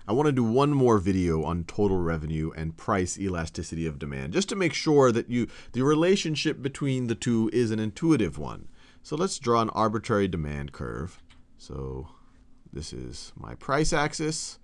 I want to do one more video on total revenue and price elasticity of demand, just to make sure that the relationship between the two is an intuitive one. So let's draw an arbitrary demand curve. So this is my price axis.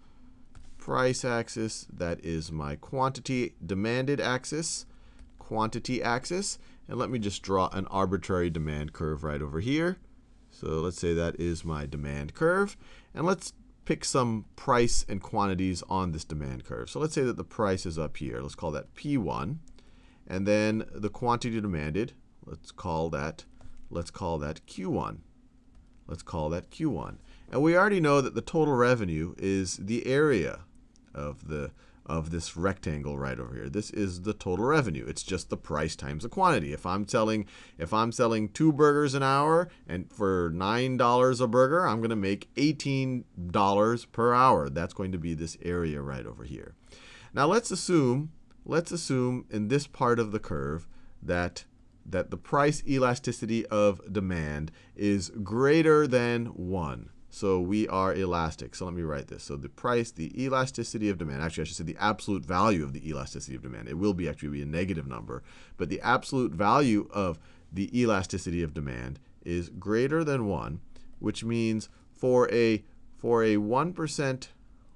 That is my quantity demanded axis, quantity axis. And let me just draw an arbitrary demand curve right over here. So let's say that is my demand curve. And let's pick some price and quantities on this demand curve. So let's say that the price is up here. Let's call that P1. And then the quantity demanded, let's call that Q1. Let's call that Q1. And we already know that the total revenue is the area of this rectangle right over here. This is the total revenue. It's just the price times the quantity. If I'm selling 2 burgers an hour and for $9 a burger, I'm going to make $18 per hour. That's going to be this area right over here. Now let's assume in this part of the curve that the price elasticity of demand is greater than 1. So we are elastic. So let me write this. So the elasticity of demand, actually I should say the absolute value of the elasticity of demand. It will actually be a negative number, but the absolute value of the elasticity of demand is greater than 1, which means for a 1%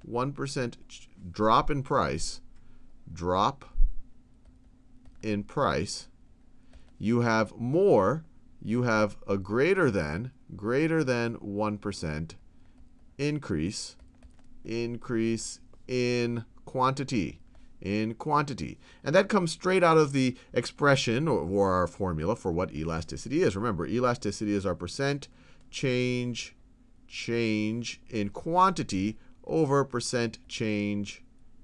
drop in price, you have a greater than 1% increase in quantity. And that comes straight out of the expression or our formula for what elasticity is. Remember, elasticity is our percent change in quantity over percent change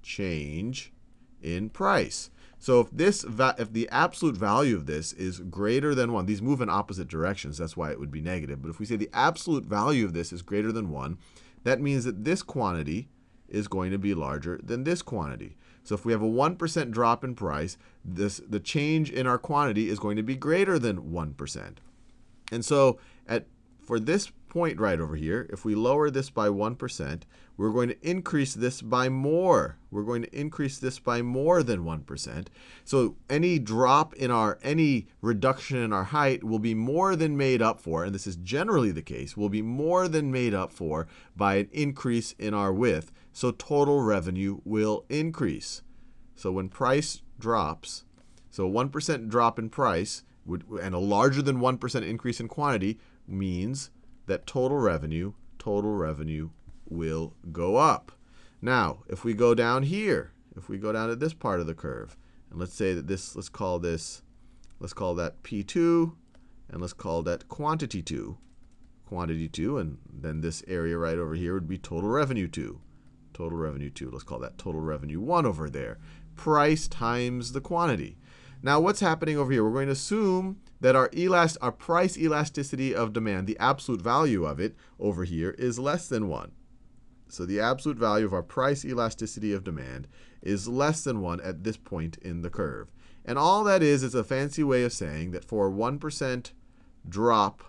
in price. So if the absolute value of this is greater than 1, these move in opposite directions, that's why it would be negative. But if we say the absolute value of this is greater than 1, that means that this quantity is going to be larger than this quantity. So if we have a 1% drop in price, the change in our quantity is going to be greater than 1%. And so for this point right over here, if we lower this by 1%, we're going to increase this by more. We're going to increase this by more than 1%. So any reduction in our height will be more than made up for, and this is generally the case, will be more than made up for by an increase in our width. So total revenue will increase. So when price drops, so a 1% drop in price and a larger than 1% increase in quantity means that total revenue will go up. Now, if we go down here, if we go down to this part of the curve, and let's say that let's call that P2, and let's call that quantity 2, and then this area right over here would be total revenue 2. Let's call that total revenue 1 over there. Price times the quantity. Now, what's happening over here? We're going to assume that our price elasticity of demand, the absolute value of it over here, is less than 1. So the absolute value of our price elasticity of demand is less than 1 at this point in the curve. And all that is a fancy way of saying that for a 1% drop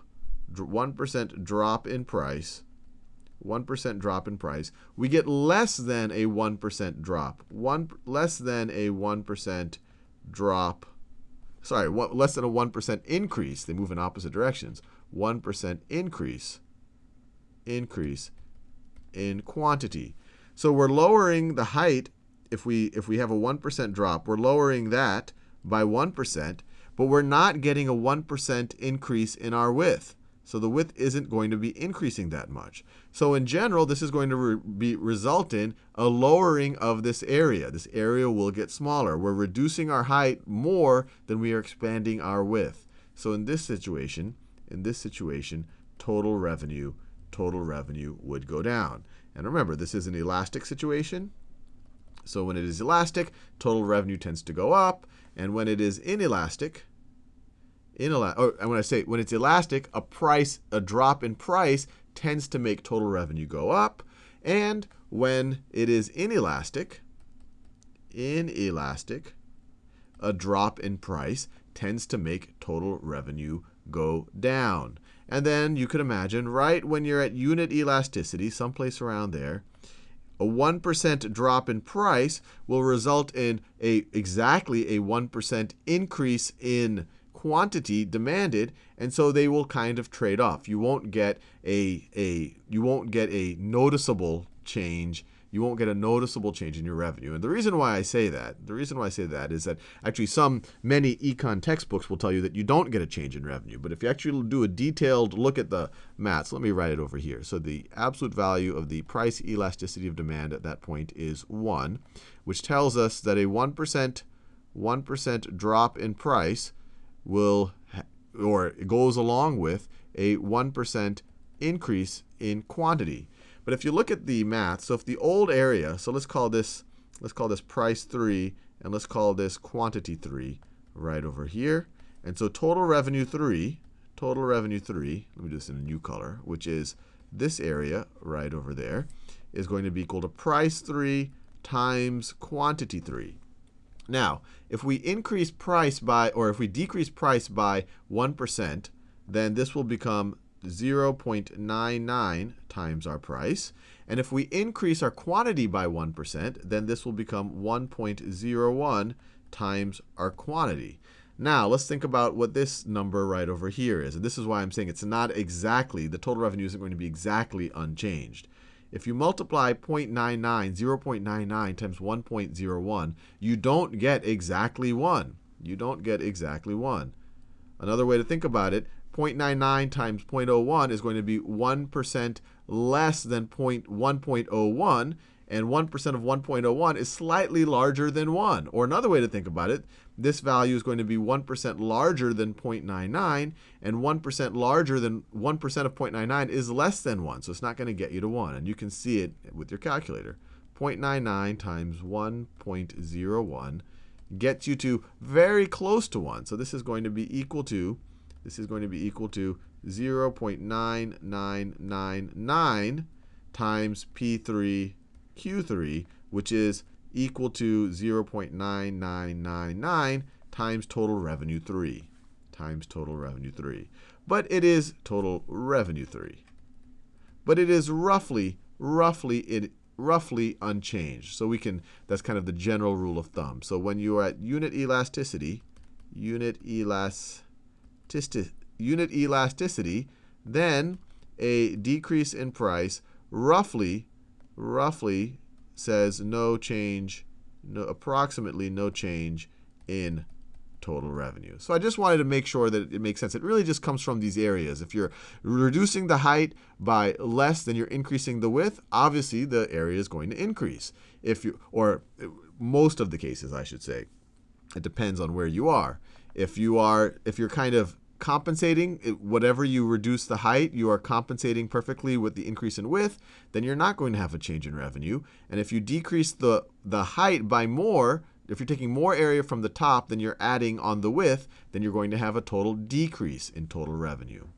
in price, we get less than a 1% drop. Less than a 1% increase. They move in opposite directions. 1% increase in quantity. So we're lowering the height. If we have a 1% drop, we're lowering that by 1%, but we're not getting a 1% increase in our width. So the width isn't going to be increasing that much. So in general, this is going to result in a lowering of this area. This area will get smaller. We're reducing our height more than we are expanding our width. So in this situation, total revenue would go down. And remember, this is an elastic situation. So when it is elastic, total revenue tends to go up. And when it is inelastic, when it's elastic, a drop in price tends to make total revenue go up. And when it is inelastic, a drop in price tends to make total revenue go down. And then you could imagine, right when you're at unit elasticity, someplace around there, a 1% drop in price will result in exactly a 1% increase in quantity demanded, and so they will kind of trade off. You won't get a noticeable change. You won't get a noticeable change in your revenue. And the reason why I say that is that actually many econ textbooks will tell you that you don't get a change in revenue. But if you actually do a detailed look at the maths, let me write it over here. So the absolute value of the price elasticity of demand at that point is 1, which tells us that a 1% drop in price it goes along with a 1% increase in quantity. But if you look at the math, so if the old area, so let's call this price 3, and let's call this quantity 3 right over here. And so total revenue 3, let me do this in a new color, which is this area right over there, is going to be equal to price 3 times quantity 3. Now, if we decrease price by 1%, then this will become 0.99 times our price. And if we increase our quantity by 1%, then this will become 1.01 times our quantity. Now, let's think about what this number right over here is. And this is why I'm saying it's not exactly, the total revenue isn't going to be exactly unchanged. If you multiply 0.99 times 1.01, you don't get exactly 1. Another way to think about it, 0.99 times 0.01 is going to be 1% less than 1.01, and 1% of 1.01 is slightly larger than 1. Or another way to think about it, this value is going to be 1% larger than 0.99, and 1% larger than 1% of 0.99 is less than 1. So it's not going to get you to 1. And you can see it with your calculator. 0.99 times 1.01 gets you to very close to 1. So this is going to be equal to 0.9999 times P3 Q3, which is equal to 0.9999 times total revenue 3. But it is total revenue 3. But it is roughly unchanged. So that's kind of the general rule of thumb. So when you are at unit elasticity, then a decrease in price roughly says approximately no change in total revenue. So I just wanted to make sure that it makes sense. It really just comes from these areas. If you're reducing the height by less than you're increasing the width, obviously the area is going to increase. Or most of the cases, I should say. It depends on where you are. If you're kind of compensating, whatever you reduce the height, you are compensating perfectly with the increase in width, then you're not going to have a change in revenue. And if you decrease the height by more, if you're taking more area from the top than you're adding on the width, then you're going to have a total decrease in total revenue.